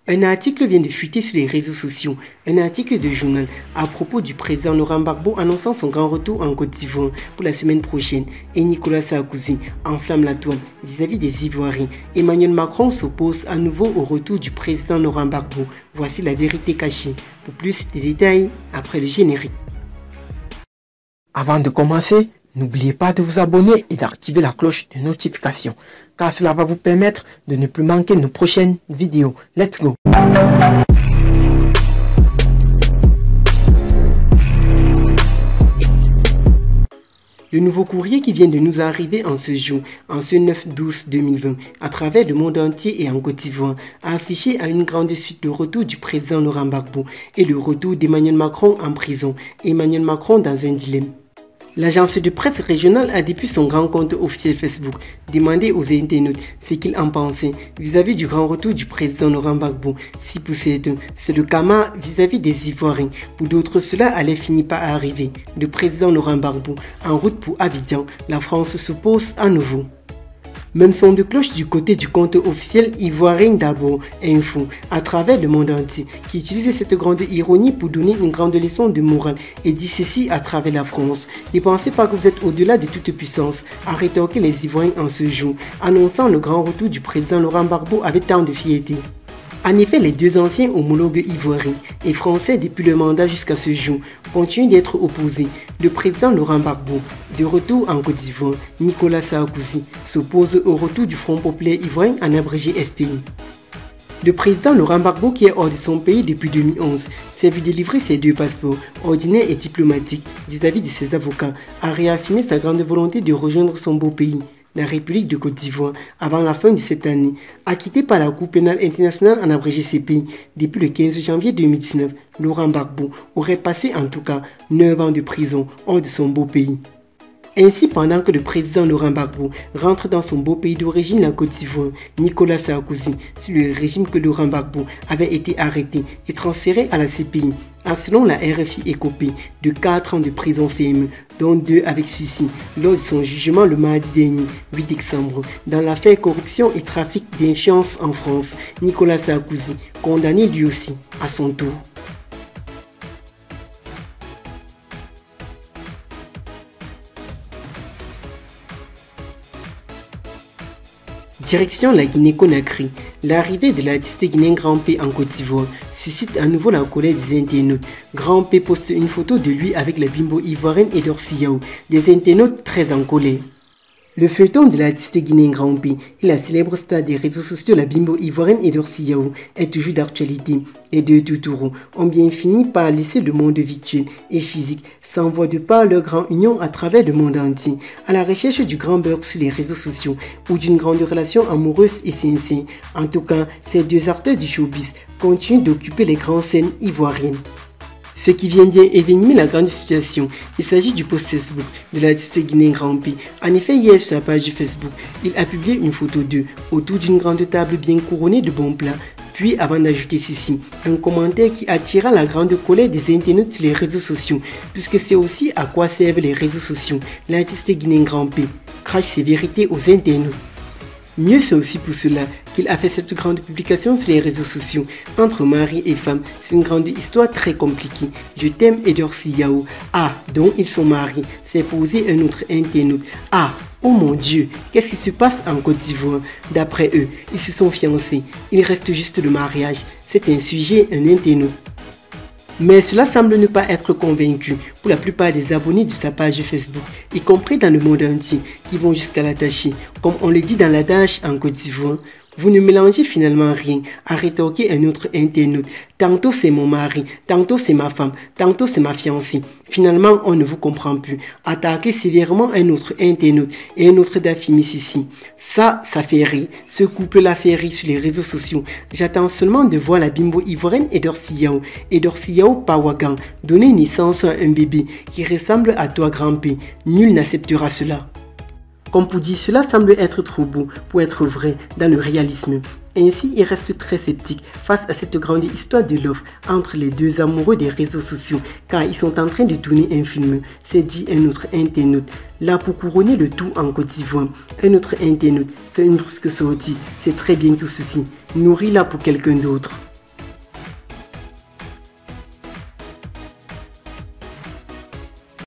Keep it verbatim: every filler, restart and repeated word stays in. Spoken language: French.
Un article vient de fuiter sur les réseaux sociaux, un article de journal à propos du président Laurent Gbagbo annonçant son grand retour en Côte d'Ivoire pour la semaine prochaine et Nicolas Sarkozy enflamme la toile vis-à-vis des Ivoiriens. Emmanuel Macron s'oppose à nouveau au retour du président Laurent Gbagbo. Voici la vérité cachée. Pour plus de détails, après le générique. Avant de commencer, n'oubliez pas de vous abonner et d'activer la cloche de notification, car cela va vous permettre de ne plus manquer nos prochaines vidéos. Let's go! Le nouveau courrier qui vient de nous arriver en ce jour, en ce neuf douze deux mille vingt, à travers le monde entier et en Côte d'Ivoire, a affiché à une grande suite le retour du président Laurent Gbagbo et le retour d'Emmanuel Macron en prison. Emmanuel Macron dans un dilemme. L'agence de presse régionale a depuis son grand compte officiel Facebook demandé aux internautes ce qu'ils en pensaient vis-à-vis du grand retour du président Laurent Gbagbo. Si pour certains, c'est le karma vis-à-vis des Ivoiriens, pour d'autres cela allait finir par arriver. Le président Laurent Gbagbo en route pour Abidjan, la France s'oppose à nouveau. Même son de cloche du côté du compte officiel ivoirien d'abord Info à travers le monde entier qui utilisait cette grande ironie pour donner une grande leçon de morale et dit ceci à travers la France. Ne pensez pas que vous êtes au-delà de toute puissance, a rétorqué les Ivoiriens en ce jour, annonçant le grand retour du président Laurent Gbagbo avec tant de fierté. En effet, les deux anciens homologues ivoiriens et français depuis le mandat jusqu'à ce jour continuent d'être opposés. Le président Laurent Gbagbo, de retour en Côte d'Ivoire, Nicolas Sarkozy, s'oppose au retour du Front populaire ivoirien en abrégé F P I. Le président Laurent Gbagbo, qui est hors de son pays depuis deux mille onze, s'est vu délivrer ses deux passeports, ordinaires et diplomatiques, vis-à-vis de ses avocats, a réaffirmé sa grande volonté de rejoindre son beau pays, la République de Côte d'Ivoire, avant la fin de cette année. Acquitté par la Cour pénale internationale en abrégé C P I depuis le quinze janvier deux mille dix-neuf, Laurent Gbagbo aurait passé en tout cas neuf ans de prison hors de son beau pays. Ainsi, pendant que le président Laurent Gbagbo rentre dans son beau pays d'origine, la Côte d'Ivoire, Nicolas Sarkozy, sur le régime que Laurent Gbagbo avait été arrêté et transféré à la C P I, a selon la R F I écopé de quatre ans de prison ferme, dont deux avec sursis, lors de son jugement le mardi dernier, huit décembre, dans l'affaire corruption et trafic d'influence en France. Nicolas Sarkozy, condamné lui aussi, à son tour. Direction la Guinée-Conakry, l'arrivée de l'artiste guinéen Grand P en Côte d'Ivoire suscite à nouveau la colère des internautes. Grand P poste une photo de lui avec la bimbo ivoirienne Edorsi Yao, des internautes très en colère. Le feuilleton de l'artiste guinéen Grand P et la célèbre star des réseaux sociaux, la bimbo ivoirienne Edorsi Yao, est toujours d'actualité. Les deux toutouros ont bien fini par laisser le monde virtuel et physique, s'envoient de par leur grande union à travers le monde entier, à la recherche du grand beurre sur les réseaux sociaux ou d'une grande relation amoureuse et sincère. En tout cas, ces deux acteurs du showbiz continuent d'occuper les grandes scènes ivoiriennes. Ce qui vient bien événimer la grande situation, il s'agit du post Facebook de l'artiste guinéen Grand P. En effet, hier sur sa page Facebook, il a publié une photo d'eux autour d'une grande table bien couronnée de bons plats. Puis, avant d'ajouter ceci, un commentaire qui attira la grande colère des internautes sur les réseaux sociaux, puisque c'est aussi à quoi servent les réseaux sociaux. L'artiste guinéen Grand P crache ses vérités aux internautes. Mieux, c'est aussi pour cela qu'il a fait cette grande publication sur les réseaux sociaux. Entre mari et femme, c'est une grande histoire très compliquée. Je t'aime Edorsi Yao. Ah, donc ils sont mariés. C'est posé un autre internaute. Ah, oh mon Dieu, qu'est-ce qui se passe en Côte d'Ivoire? D'après eux, ils se sont fiancés. Il reste juste le mariage. C'est un sujet, un internaute. Mais cela semble ne pas être convaincu pour la plupart des abonnés de sa page Facebook, y compris dans le monde entier, qui vont jusqu'à l'attacher, comme on le dit dans l'adage en Côte d'Ivoire. Vous ne mélangez finalement rien, a rétorqué un autre internaute. Tantôt c'est mon mari, tantôt c'est ma femme, tantôt c'est ma fiancée. Finalement, on ne vous comprend plus. Attaquez sévèrement un autre internaute et un autre d'affirmer ceci. Ça, ça fait rire. Ce couple-là fait rire sur les réseaux sociaux. J'attends seulement de voir la bimbo ivoirienne Edorsi Yao, Edorsi Yao Pawagan, donner naissance à un bébé qui ressemble à toi Grand P. Nul n'acceptera cela. Comme pour dire, cela semble être trop beau pour être vrai dans le réalisme. Ainsi, il reste très sceptique face à cette grande histoire de love entre les deux amoureux des réseaux sociaux, car ils sont en train de tourner un film, s'est dit un autre internaute. Là, pour couronner le tout en Côte d'Ivoire, un autre internaute fait une brusque sortie. C'est très bien tout ceci. Nourris-la pour quelqu'un d'autre.